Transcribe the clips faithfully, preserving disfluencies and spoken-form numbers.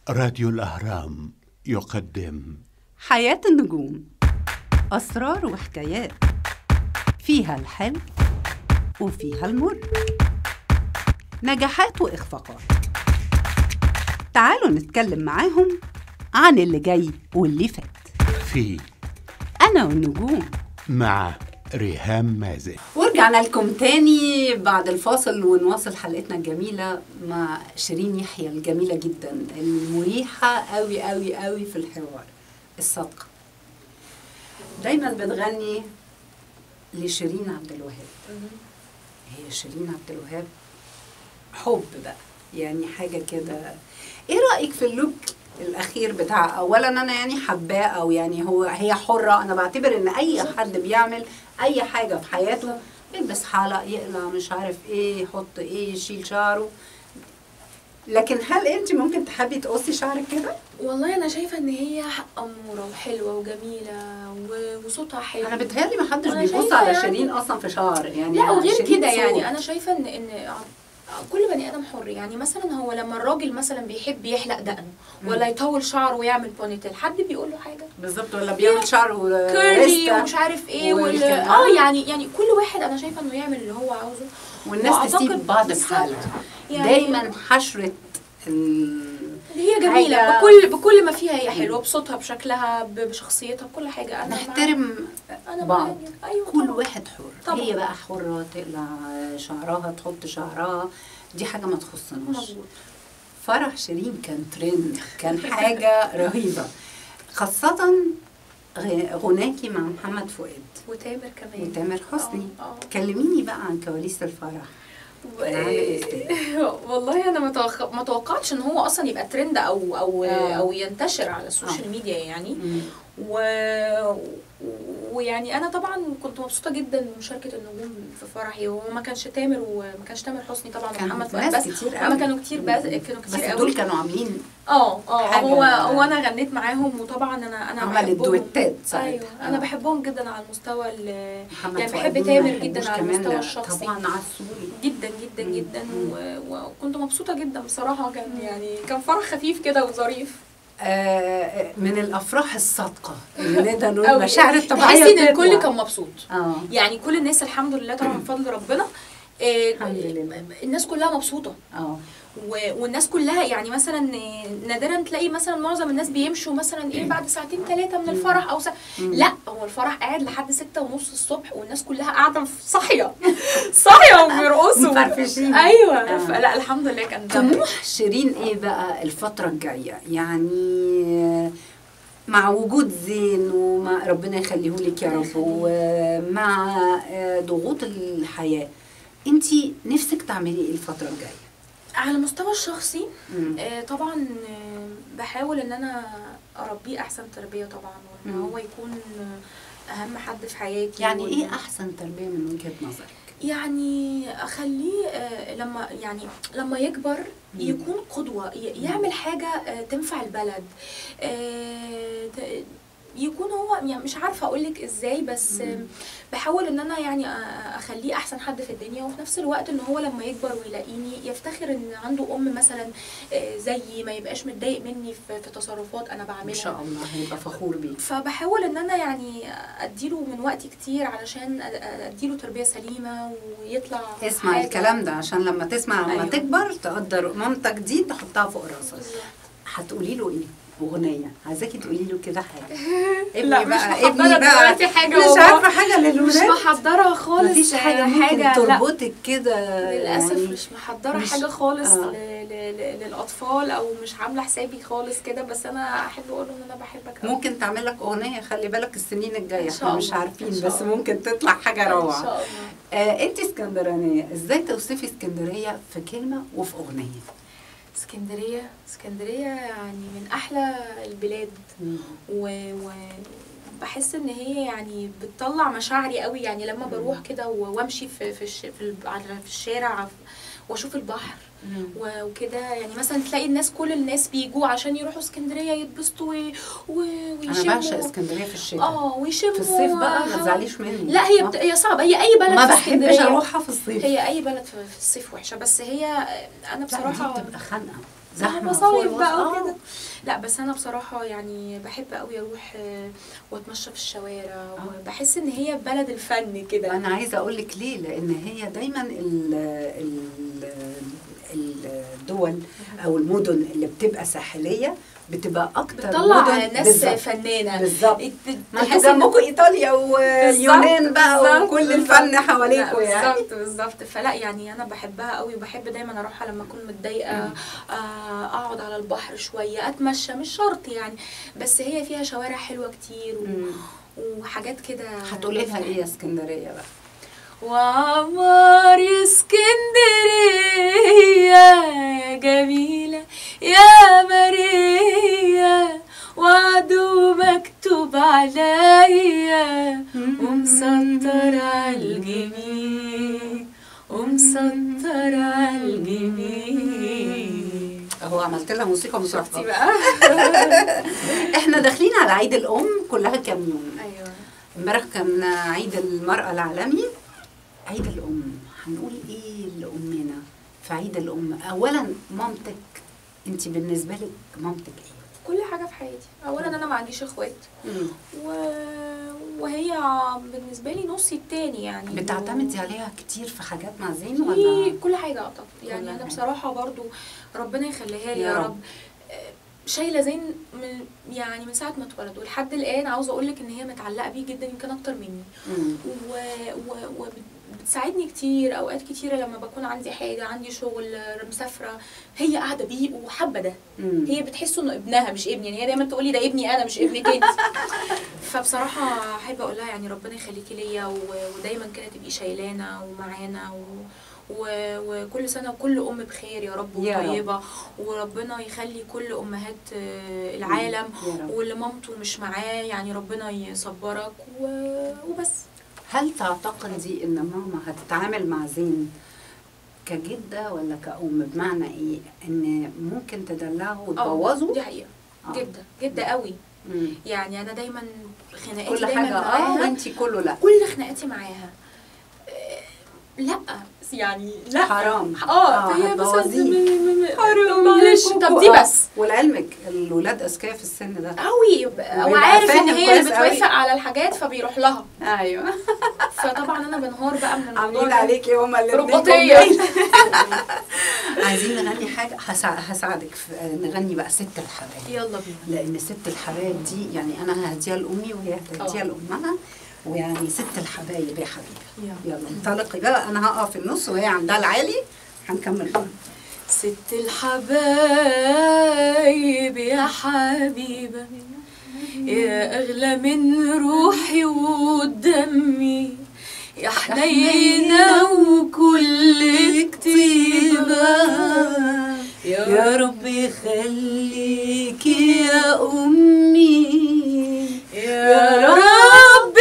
راديو الأهرام يقدم حياة النجوم، أسرار وحكايات فيها الحلو وفيها المر، نجاحات وإخفاقات. تعالوا نتكلم معاهم عن اللي جاي واللي فات في أنا والنجوم مع ريهام مازن. ورجعنا لكم تاني بعد الفاصل ونواصل حلقتنا الجميلة مع شيرين يحيى الجميلة جدا المريحة قوي قوي قوي في الحوار الصادقة. دايما بتغني لشيرين عبد الوهاب. هي شيرين عبد الوهاب حب بقى، يعني حاجة كده. ايه رأيك في اللوك الاخير بتاع؟ اولا انا يعني حباه، او يعني هو هي حرة. انا بعتبر ان اي حد بيعمل اي حاجة في حياته، يلبس حلق، يقلع، مش عارف ايه، يحط ايه، يشيل شعره. لكن هل انت ممكن تحبي تقصي شعرك كده؟ والله انا شايفه ان هي اموره وحلوه وجميله وصوتها حلو. انا بتهيألي ما حدش بيبص على يعني شيرين اصلا في شعر، يعني لا وغير كده. يعني انا شايفه ان ان كل بني ادم حر. يعني مثلا هو لما الراجل مثلا بيحب يحلق دقنه ولا يطول شعره ويعمل بونيتيل، حد بيقول له حاجه؟ بالظبط. ولا بيعمل شعره كيرلي ومش عارف ايه ولا اه يعني يعني كل واحد انا شايفه انه يعمل اللي هو عاوزه، والناس تسيب بعض في حالها. يعني دايما حشره هي جميله بكل بكل ما فيها. هي حلوه بصوتها، بشكلها، بشخصيتها، بكل حاجه. انا نحترم أنا بعض. أيوة كل طبعا. واحد حر طبعا. هي بقى حره تقلع شعرها، تحط شعرها، دي حاجه ما تخصناش. فرح شيرين كان ترند، كان حاجه رهيبه، خاصه غناكي مع محمد فؤاد وتامر كمان وتامر حسني. أوه. أوه. كلميني بقى عن كواليس الفرح. والله انا ما ما توقعتش ان هو اصلا يبقى ترند او او آه. او ينتشر على السوشيال آه. ميديا يعني. و ويعني انا طبعا كنت مبسوطه جدا بمشاركه النجوم في فرحي. وهو ما كانش تامر وما كانش تامر حسني طبعا ومحمد فؤاد بس، هما كانوا كتير بس كانوا كتير قوي. دول كانوا عاملين اه اه هو هو انا غنيت معاهم. وطبعا انا انا عملت دويتات. ايوه آه. انا بحبهم جدا على المستوى يعني بحب تامر جدا على المستوى الشخصي طبعا عسولي جدا جدا مم. جدا وكنت مبسوطه جدا بصراحه. كان يعني كان فرح خفيف كده وظريف. آه من الافراح الصادقه اللي نقدر نقول مشاعر الطبيعيه. تحسي ان الكل كان مبسوط. آه. يعني كل الناس الحمد لله طبعا بفضل ربنا. آه الحمد لله الناس كلها مبسوطه. اه والناس كلها يعني مثلا نادرا تلاقي مثلا معظم الناس بيمشوا مثلا ايه بعد ساعتين ثلاثه من الفرح او ساعة. لا هو الفرح قاعد لحد ستة ونص الصبح والناس كلها قاعده صاحيه صاحيه وبيرقصوا مفرفشين. ايوه آه. فلا الحمد لله. كان طموح شيرين ايه بقى الفتره الجايه؟ يعني مع وجود زين ومع ربنا يخليه لك يا رب، ومع ضغوط الحياه، انتي نفسك تعملي ايه الفتره الجايه؟ على المستوى الشخصي آه طبعا آه بحاول ان انا اربيه احسن تربيه طبعا، وان هو يكون اهم حد في حياتي. يعني ايه احسن تربيه من وجهه نظرك؟ يعني اخليه آه لما يعني لما يكبر يكون قدوه، يعمل حاجه آه تنفع البلد. آه يكون هو يعني مش عارفه اقول لك ازاي، بس مم. بحاول ان انا يعني اخليه احسن حد في الدنيا. وفي نفس الوقت ان هو لما يكبر ويلاقيني يفتخر ان عنده ام مثلا زيي، ما يبقاش متضايق مني في تصرفات انا بعملها. ان شاء الله هيبقى فخور بيك. فبحاول ان انا يعني اديله من وقتي كتير علشان اديله تربيه سليمه ويطلع. اسمع الكلام ده عشان لما تسمع لما أيوة. تكبر تقدر مامتك دي تحطها فوق راسك. هتقولي له ايه؟ اغنيه عايزاكي تقولي له كده حاجه. لا مش محضره دلوقتي حاجه، مش عارفه حاجه للولاد، مش محضره خالص. مفيش حاجه ممكن تربطك كده للاسف. يعني مش محضره مش حاجه خالص آه. للاطفال، او مش عامله حسابي خالص كده. بس انا احب اقول له ان انا بحبك. ممكن تعمل لك اغنيه، خلي بالك السنين الجايه احنا مش عارفين، بس ممكن تطلع حاجه روعه ان شاء الله. آه انت اسكندرانيه، ازاي توصفي اسكندريه في كلمه وفي اغنيه؟ اسكندريه اسكندريه يعني من احلى البلاد. وبحس ان هي يعني بتطلع مشاعري قوي. يعني لما بروح كده وامشي في في في الشارع واشوف البحر وكده. يعني مثلا تلاقي الناس كل الناس بيجوا عشان يروحوا اسكندريه يتبسطوا ويشموا. انا بعشق اسكندريه في الشتاء. اه ويشموا في الصيف بقى ما تزعليش مني. لا هي بت... هي صعبه. هي اي بلد في اسكندريه ما بحبش اروحها في الصيف. هي اي بلد في الصيف وحشه، بس هي انا بصراحه دي بتبقى خانقه. زحمة مصايف فوق بقى الوسط. وكده. آه. لا بس انا بصراحه يعني بحب قوي اروح آه، واتمشى في الشوارع، وبحس ان هي بلد الفن كده. انا عايزه اقول لك ليه، لان هي دايما ال ال الدول او المدن اللي بتبقى ساحليه بتبقى اكتر بتطلع مدن ناس بالظبط. فنانه بالظبط. ات- ما انتوا تحس إن- جنبكم ايطاليا واليونان بقى بالظبط، وكل بالظبط. الفن حواليكم لا، يعني. بالظبط بالظبط. فلا يعني انا بحبها قوي، وبحب دايما اروحها لما اكون متضايقه، آه، اقعد على البحر شويه، اتمشى، مش شرط يعني، بس هي فيها شوارع حلوه كتير و... مم. وحاجات كده. هتقولي لها ايه يا اسكندريه بقى؟ وعمار يا اسكندرية يا جميلة يا ماريا، وعدو مكتوب عليا ومسطر عالجميل، ومسطر عالجميل. اهو عملت لها موسيقى شفتي مصاحبه. بقى؟ احنا داخلين على عيد الام كلها كام يوم. ايوه. امبارح كان عيد المرأة العالمي. عيد الأم هنقول إيه لأمنا في عيد الأم؟ أولا مامتك، أنت بالنسبة لك مامتك إيه؟ كل حاجة في حياتي. أولا أنا ما عنديش إخوات، و... وهي بالنسبة لي نصي التاني يعني. بتعتمدي عليها كتير في حاجات مع زين في ولا؟ كل حاجة أعتقد يعني. كل أنا حاجة. بصراحة برضو ربنا يخليها لي يا يا رب. رب. شايله زين من يعني من ساعه ما اتولد ولحد الان. عاوزه اقول لك ان هي متعلقه بيه جدا، يمكن اكتر مني. و... و... وبتساعدني كتير اوقات كتيره لما بكون عندي حاجه، عندي شغل، مسافره، هي قاعده بيه وحابه ده. مم. هي بتحسه انه ابنها مش ابني، يعني هي دايما تقول لي ده ابني انا مش ابنك انت. فبصراحه احب اقول لها يعني ربنا يخليكي ليا، و... ودايما كده تبقي شايلانا ومعانا، و... وكل سنة وكل أم بخير يا رب وطيبة، وربنا يخلي كل أمهات العالم، واللي مامته مش معاه يعني ربنا يصبرك وبس. هل تعتقدي إن ماما هتتعامل مع زين كجدة ولا كأم؟ بمعنى إيه؟ إن ممكن تدلعه وتبوظه؟ دي حقيقة. آه. جدة جدة قوي. مم. يعني أنا دايما خناقاتي كل دايما حاجة معاها، اه وانتي كله لا. كل خناقاتي معاها لا يعني لا حرام. اه فهي بس حرام معلش. طب دي بس. ولعلمك الولاد اذكياء في السن ده قوي، وعارف ان هي اللي بتوافق على الحاجات فبيروح لها. ايوه. فطبعا انا بنهار بقى من الموضوع. عاملين عليكي هما اللي رباطيه. عايزين نغني حاجه هساعدك نغني بقى ست الحبايب. يلا بينا. لان ست الحبايب دي يعني انا هديها لامي وهي هتديها لامها، ويعني ست الحبايب يا حبيبي. يلا انطلقي بقى، انا هقف في النص وهي عندها العالي، هنكمل بقى. ست الحبايب يا حبيبة يا أغلى من روحي ودمي، يا حنينة وكل كتيبة، يا رب يخليكي يا أمي، يا رب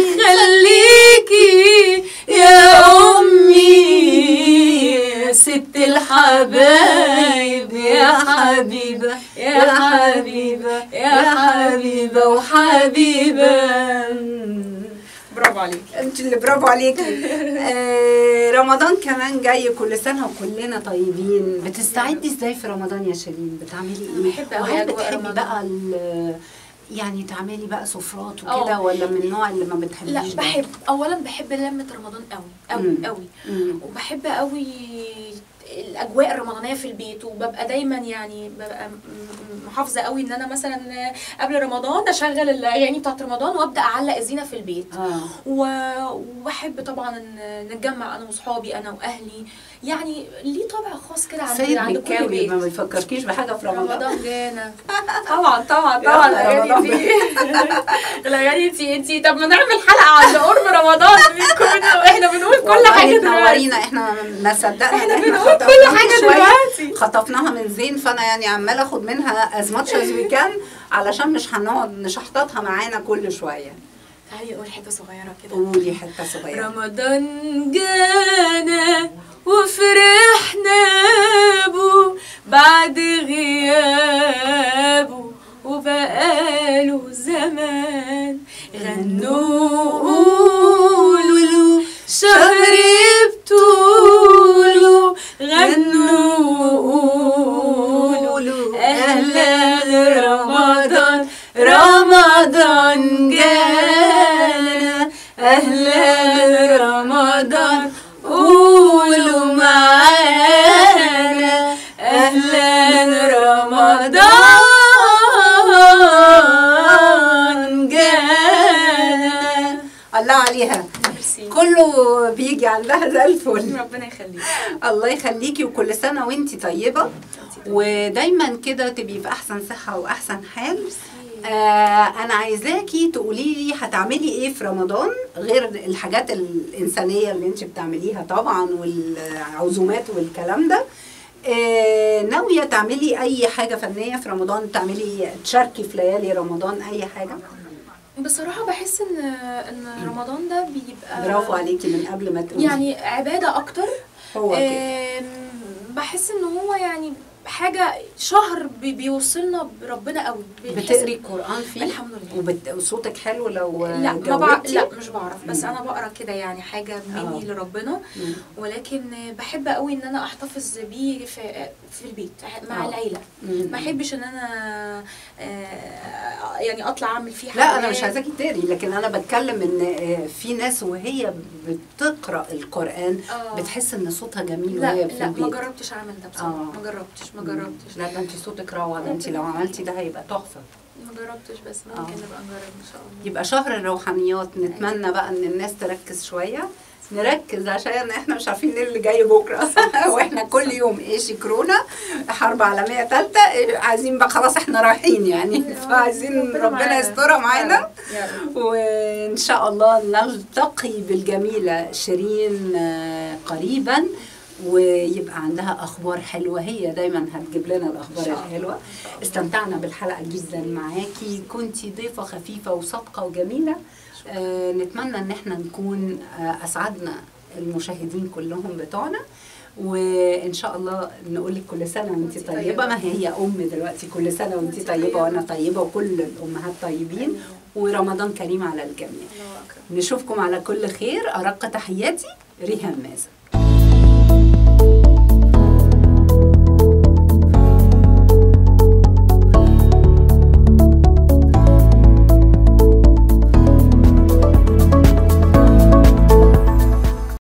يخليكي يا أمي، يا ست الحبايب يا حبيبة يا حبيبة يا حبيبة وحبيبة. برافو عليك. انت اللي برافو عليكي. آه رمضان كمان جاي، كل سنه وكلنا طيبين. بتستعدي ازاي في رمضان يا شيرين؟ بتعملي ايه؟ بحب قوي اجواء رمضان. بقى يعني تعملي بقى سفرات وكده ولا من النوع اللي ما بتحبيش؟ لا بحب. اولا بحب لمة رمضان قوي قوي قوي، وبحب قوي الاجواء الرمضانيه في البيت، وببقى دايما يعني ببقى محافظه قوي ان انا مثلا قبل رمضان اشغل الاغاني بتاعت رمضان وابدا اعلق الزينه في البيت. آه. وبحب طبعا ان نتجمع انا واصحابي انا واهلي، يعني ليه طابع خاص كده عند سيد عند كل بيت. ما بيفكركيش بحاجه في رمضان. رمضان جانا. طبعا طبعا طبعا الاغاني دي الاغاني دي انتي طب ما نعمل حلقه عند قرب رمضان، احنا بنقول كل حاجه دلوقتي. احنا ما صدقنا احنا بنقول كل حاجه دلوقتي. خطفناها من زين، فانا يعني عماله اخد منها از ماتش از وي كان علشان مش هنقعد نشحططها معانا كل شويه. تعالي نقول حته صغيره كده. قولي حته صغيره. رمضان جانا وفرحنا بو بعد غيابه وبقاله زمان، غنوا قولوا شهر بطوله، غنوا قولوا رمضان رمضان جانا، أهلا رمضان قولوا معانا، أهلا رمضان جانا. الله عليها، كله بيجي عندها زي الفل. ربنا يخليك. الله يخليكي، وكل سنة وانتي طيبة ودايما كده تبقي في أحسن صحة وأحسن حال. آه أنا عايزاكي تقولي لي هتعملي إيه في رمضان غير الحاجات الإنسانية اللي انتي بتعمليها طبعا والعزومات والكلام ده. آه ناوية تعملي أي حاجة فنية في رمضان؟ تعملي تشاركي في ليالي رمضان أي حاجة؟ بصراحة بحس ان ان رمضان ده بيبقى برافو عليكي من قبل ما تقولي، يعني عبادة اكتر. هو كده. بحس ان هو يعني حاجة شهر بي بيوصلنا بربنا قوي. بتقري القرآن فيه؟ الحمد لله. وبت... وصوتك حلو لو لا ما بعرف، لا مش بعرف، بس انا بقرا كده يعني حاجة مني آه. لربنا. مم. ولكن بحب قوي ان انا احتفظ بيه في في البيت مع آه. العيلة. مم. ما احبش ان انا آه يعني اطلع اعمل فيه حاجة. لا انا مش عايزاكي تقري، لكن انا بتكلم ان في ناس وهي بتقرا القرآن آه. بتحس ان صوتها جميل وهي في لا البيت. ما جربتش اعمل ده بصراحة. آه. ما جربتش ما جربتش. لا ده انت صوتك روعه، ده انت لو عملتي ده هيبقى تحفه. ما جربتش بس ممكن نبقى نجرب ان شاء الله. يبقى شهر الروحانيات. نتمنى بقى ان الناس تركز شويه، نركز عشان احنا مش عارفين ايه اللي جاي بكره واحنا كل يوم ايش كورونا، حرب عالميه ثالثه، عايزين بقى خلاص احنا رايحين يعني، فعايزين ربنا يسترها معانا. وان شاء الله نلتقي بالجميله شيرين قريبا، ويبقى عندها اخبار حلوه، هي دايما هتجيب لنا الاخبار الحلوه. استمتعنا بالحلقه جدا معاكي، كنتي ضيفه خفيفه وصادقه وجميله. آه نتمنى ان احنا نكون آه اسعدنا المشاهدين كلهم بتوعنا، وان شاء الله نقول لك كل سنه وانت طيبه. ما هي ام دلوقتي، كل سنه وانت طيبه وانا طيبه وكل الامهات طيبين، ورمضان كريم على الجميع. نشوفكم على كل خير. ارق تحياتي ريهام مازن.